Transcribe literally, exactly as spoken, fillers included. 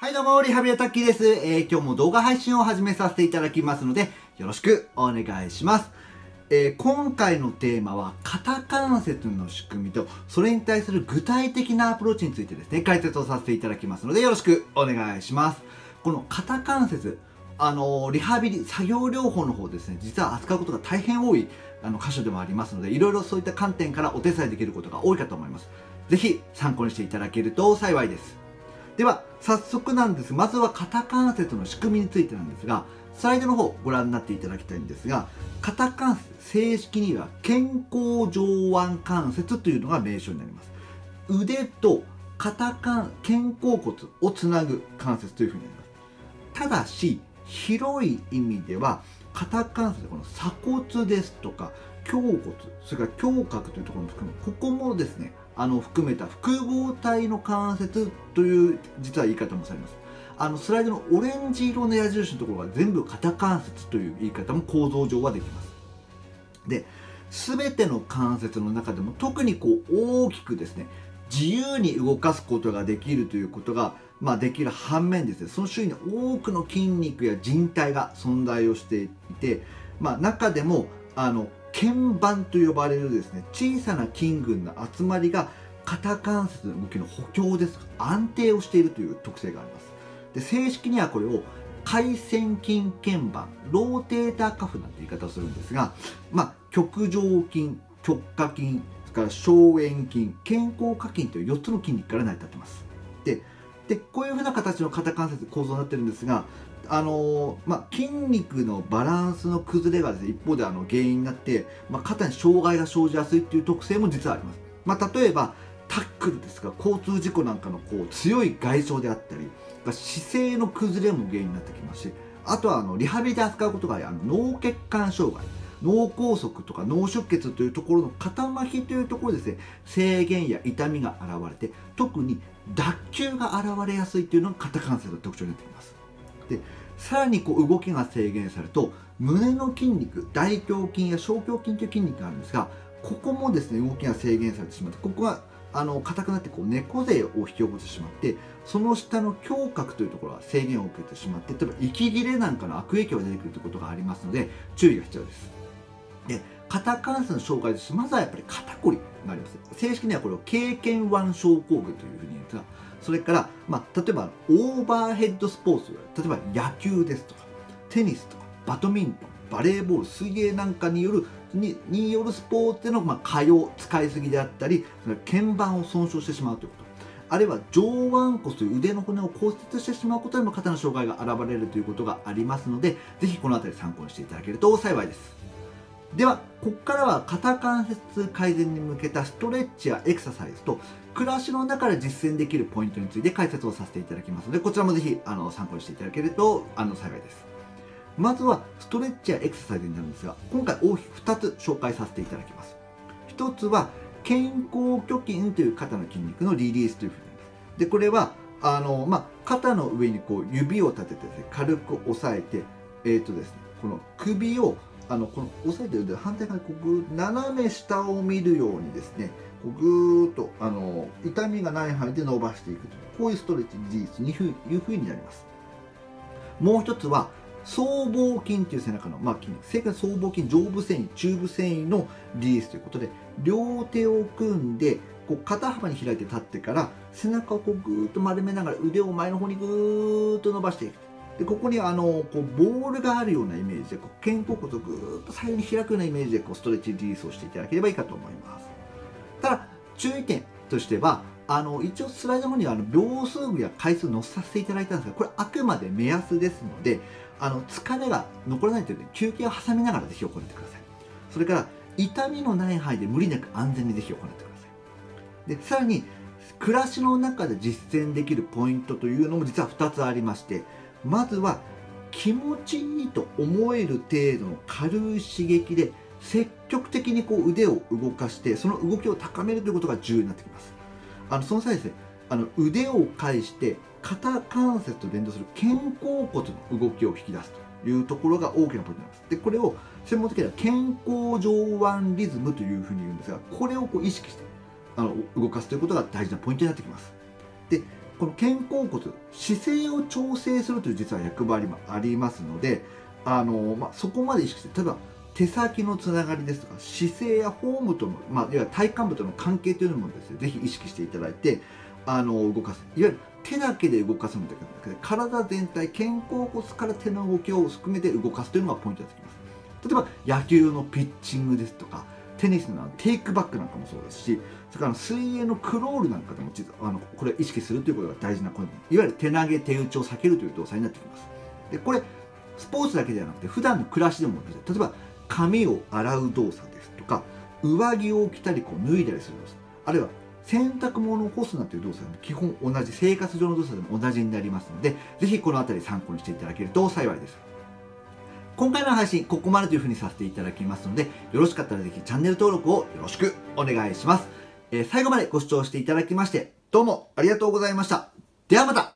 はいどうも、リハビリタッキーです。えー、今日も動画配信を始めさせていただきますので、よろしくお願いします。えー、今回のテーマは、肩関節の仕組みと、それに対する具体的なアプローチについてですね、解説をさせていただきますので、よろしくお願いします。この肩関節、あのー、リハビリ、作業療法の方ですね、実は扱うことが大変多いあの箇所でもありますので、いろいろそういった観点からお手伝いできることが多いかと思います。ぜひ参考にしていただけると幸いです。では早速なんです。まずは肩関節の仕組みについてなんですが、スライドの方ご覧になっていただきたいんですが、肩関節、正式には肩甲上腕関節というのが名称になります。腕と肩関肩甲骨をつなぐ関節というふうになります。ただし広い意味では肩関節、この鎖骨ですとか胸骨、それから胸郭というところも含む、ここもですね、あの含めた複合体の関節という実は言い方もされます。あのスライドのオレンジ色の矢印のところが全部肩関節という言い方も構造上はできます。で、全ての関節の中でも特にこう大きくですね、自由に動かすことができるということが、まあ、できる反面ですね、その周囲に多くの筋肉や靭帯が存在をしていて、まあ、中でもあの腱板と呼ばれるですね、小さな筋群の集まりが肩関節の動きの補強ですとか安定をしているという特性があります。で、正式にはこれを回線筋腱板、ローテーターカフなんて言い方をするんですが、まあ、極上筋、直下筋、それから小円筋、肩甲下筋というよっつの筋肉から成り立っています。で、でこういうふうな形の肩関節構造になってるんですが、あのーまあ、筋肉のバランスの崩れがですね、一方であの原因になって、まあ、肩に障害が生じやすいという特性も実はあります。まあ、例えばタックルですが、交通事故なんかのこう強い外傷であったり、姿勢の崩れも原因になってきますし、あとはあのリハビリで扱うことがあるあの脳血管障害、脳梗塞とか脳出血というところの肩麻痺というところですね、制限や痛みが現れて、特に脱臼が現れやすいというのが肩関節の特徴になってきます。で、さらにこう動きが制限されると、胸の筋肉、大胸筋や小胸筋という筋肉があるんですが、ここもですね動きが制限されてしまって、ここがあの硬くなってこう猫背を引き起こしてしまって、その下の胸郭というところが制限を受けてしまって、例えば息切れなんかの悪影響が出てくるということがありますので注意が必要です。で、肩関節の障害として、まずはやっぱり肩こりがあります。正式にはこれを経験腕症候群というふうに言うんですが、それから、まあ、例えばオーバーヘッドスポーツ、例えば野球ですとかテニスとかバドミントン、バレーボール、水泳なんかによるにによるスポーツでの、まあ、過用、使いすぎであったり、それから腱板を損傷してしまうということ、あるいは上腕骨という腕の骨を骨折してしまうことでも肩の障害が現れるということがありますので、ぜひこの辺り参考にしていただけると幸いです。ではここからは肩関節改善に向けたストレッチやエクササイズと暮らしの中で実践できるポイントについて解説をさせていただきますので、こちらもぜひあの参考にしていただけるとあの幸いです。まずはストレッチやエクササイズになるんですが、今回大きくふたつ紹介させていただきます。ひとつは肩甲虚筋という肩の筋肉のリリースというふうになります。で、これはあの、まあ、肩の上にこう指を立ててですね、軽く押さえて、えーとですね、この首をあのこの押さえてるんで、反対側にこうぐ斜め下を見るようにですね、こうぐーっとあの痛みがない範囲で伸ばしていくという、こういうストレッチリリースにいうふうになります。もう一つは僧帽筋という背中の、まあ、筋肉、正確に僧帽筋、上部繊維、中部繊維のリリースということで、両手を組んでこう肩幅に開いて立ってから背中をこうぐーっと丸めながら腕を前の方にぐーっと伸ばしていく。で、ここにあのこうボールがあるようなイメージで、こう肩甲骨をぐーっと左右に開くようなイメージでこうストレッチリリースをしていただければいいかと思います。ただ注意点としては、あの一応スライドの方にはあの秒数や回数載せさせていただいたんですが、これあくまで目安ですので、あの疲れが残らないというので休憩を挟みながらぜひ行ってください。それから痛みのない範囲で無理なく安全にぜひ行ってください。で、さらに暮らしの中で実践できるポイントというのも実はふたつありまして、まずは気持ちいいと思える程度の軽い刺激で積極的にこう腕を動かして、その動きを高めるということが重要になってきます。あのその際ですね、あの腕を返して肩関節と連動する肩甲骨の動きを引き出すというところが大きなポイントになります。で、これを専門的には肩甲上腕リズムというふうに言うんですが、これをこう意識してあの動かすということが大事なポイントになってきます。で、ここの肩甲骨、姿勢を調整するという実は役割もありますので、あのまあ、そこまで意識して、例えば手先のつながりですとか、姿勢やフォームとの、まあ、いわゆる体幹部との関係というのもですね、ぜひ意識していただいて、あの動かす。いわゆる手だけで動かすのではなくて、体全体、肩甲骨から手の動きを含めて動かすというのがポイントになってきます。例えば野球のピッチングですとか、テニスのテイクバックなんかもそうですし、それから水泳のクロールなんかでも実はあのこれを意識するということが大事なこと、いわゆる手投げ、手打ちを避けるという動作になってきます。でこれスポーツだけではなくて、普段の暮らしでも同じで、例えば髪を洗う動作ですとか、上着を着たりこう脱いだりする動作、あるいは洗濯物を干すなんていう動作でも基本同じ、生活上の動作でも同じになりますので、ぜひこのあたり参考にしていただけると幸いです。今回の配信、ここまでというふうにさせていただきますので、よろしかったらぜひチャンネル登録をよろしくお願いします。えー、最後までご視聴していただきまして、どうもありがとうございました。ではまた。